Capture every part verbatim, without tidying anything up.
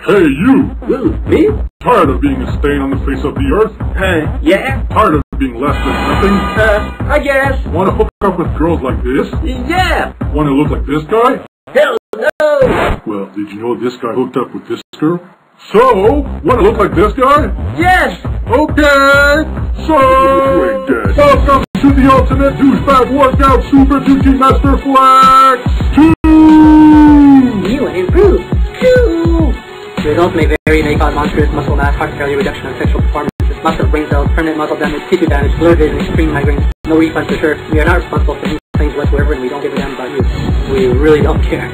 Hey, you! Ooh, me? Tired of being a stain on the face of the earth? Uh, yeah? Tired of being less than nothing? Uh, I guess. Want to hook up with girls like this? Yeah! Want to look like this guy? Hell no! Well, did you know this guy hooked up with this girl? So, want to look like this guy? Yes! Okay! So, welcome to the ultimate douchebag workout super duty master flex two! New and improved. Two! The results may vary and may cause monstrous muscle mass, heart failure, reduction of sexual performance, loss of brain cells, permanent muscle damage, tissue damage, blurred vision, extreme migraines. No refund for sure. We are not responsible for any claims whatsoever, and we don't give a damn about you. We really don't care.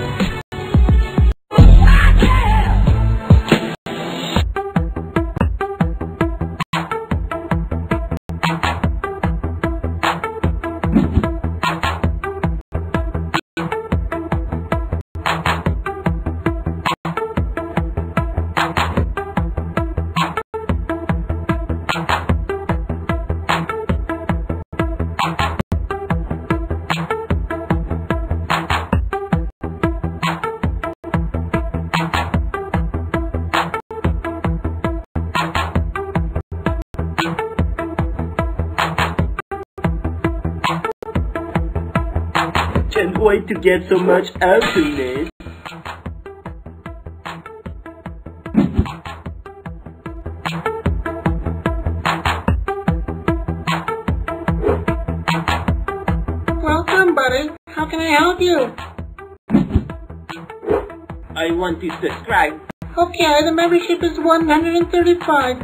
Can't wait to get so much out of this. Welcome, buddy. How can I help you? I want to subscribe. Okay, the membership is one hundred thirty-five.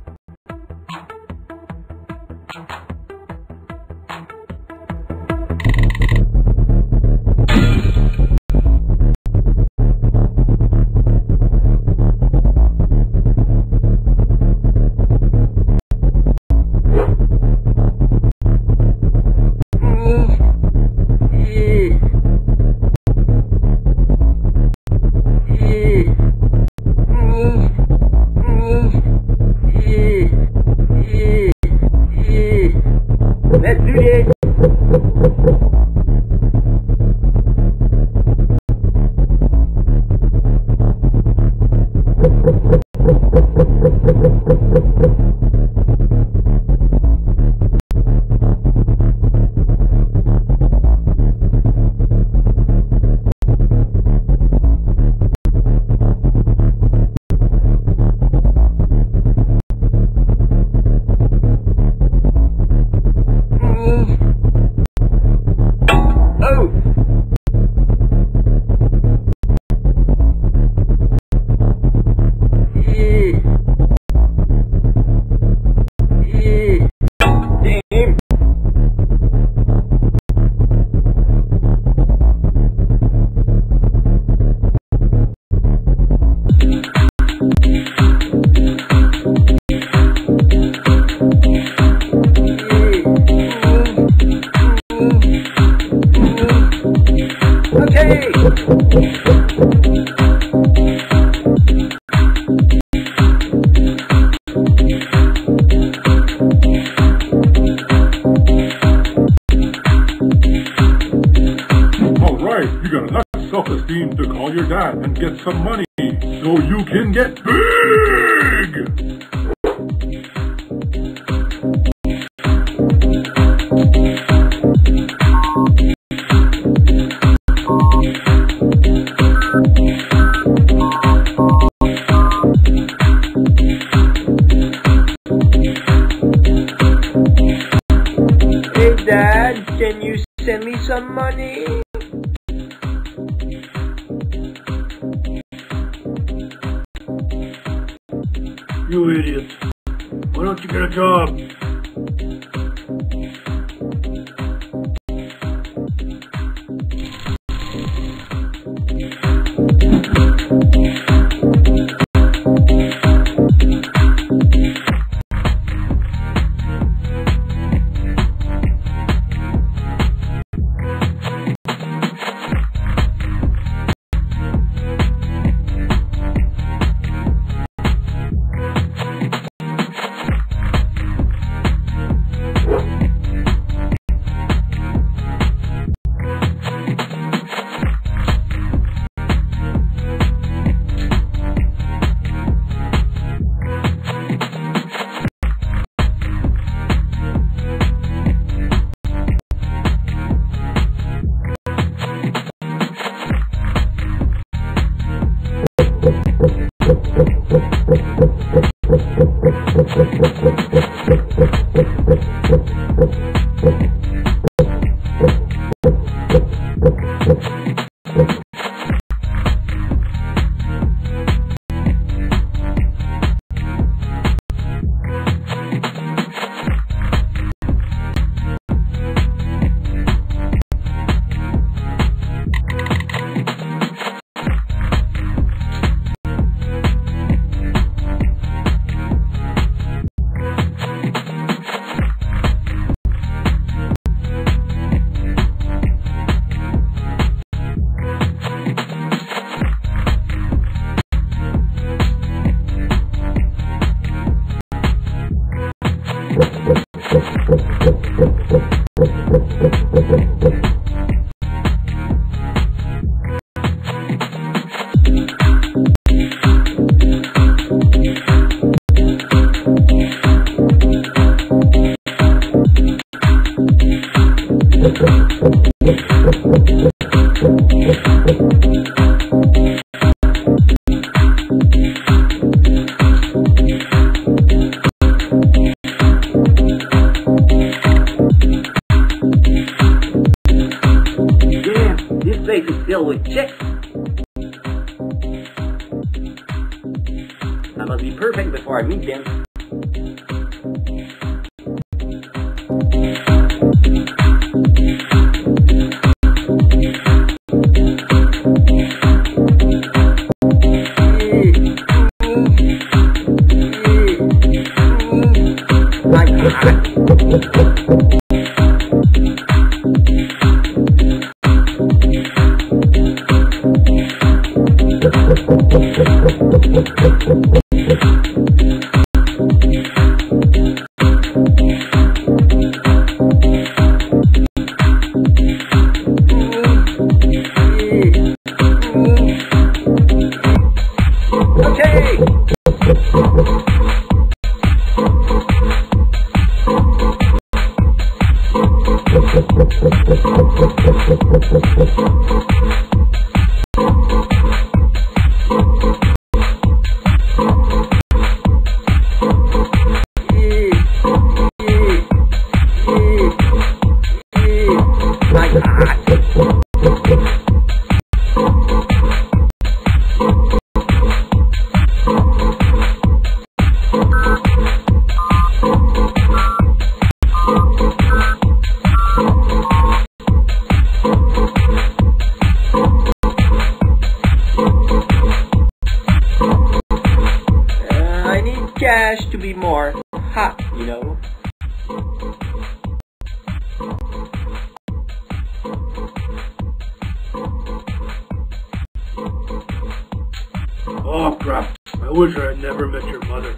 Let's do this! Alright, you got enough self-esteem to call your dad and get some money so you can get big! Hey Dad, can you send me some money? You idiot. Why don't you get a job? place is filled with chicks. I must be perfect before I meet them. Cash to be more hot, you know. Oh crap, I wish I had never met your mother.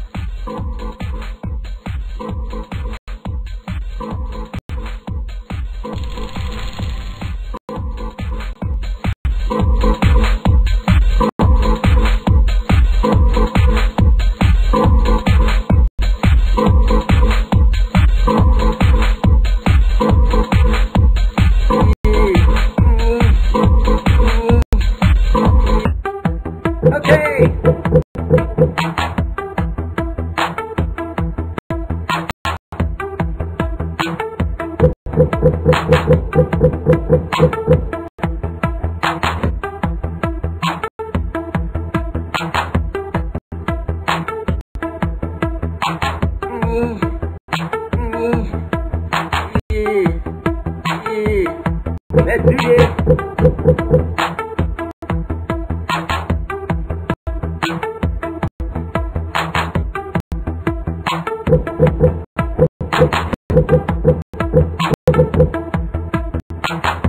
Let's do this. You